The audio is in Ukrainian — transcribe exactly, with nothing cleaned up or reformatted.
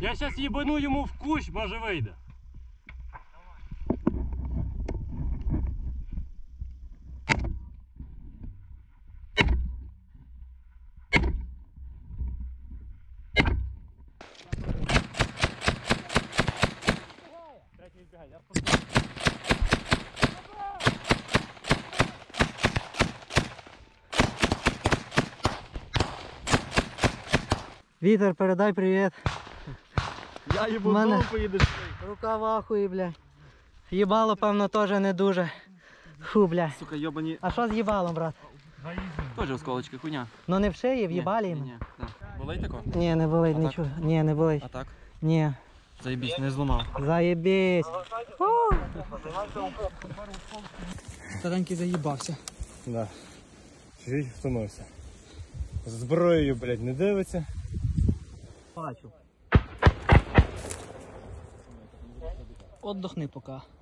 Я зараз їбану йому в кущ, може вийде. Вітер, передай привіт. Я їбу Мене... знову поїдеш. Рука в ахуї, бля. Їбало, певно, теж не дуже. Фу, бля. Сука, йобані. А що з їбалом, брат? Тоже осколочки, хуйня. Ну не в шиї, в їбалі Ні, йому? ні, ні. Болить тако? Ні, не болить А нічого. Ні, не болить. А так? Ні. Заєбісь, не зламав. Заєбісь. Старенький заїбався. Да. Чуть втонувся. З зброєю, блядь, не дивиться. Бачу. Отдохни поки.